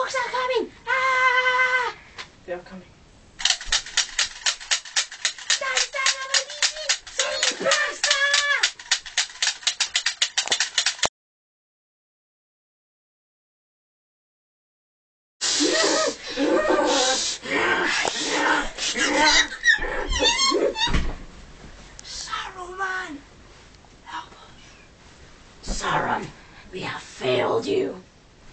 orcs are coming! Ah! They are coming. Saruman! Help us. Sauron, we have failed you.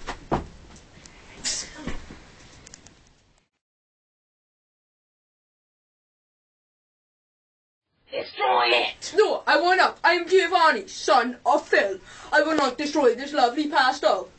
Destroy it! No, I will not. I am Giovanni, son of Phil. I will not destroy this lovely pastel.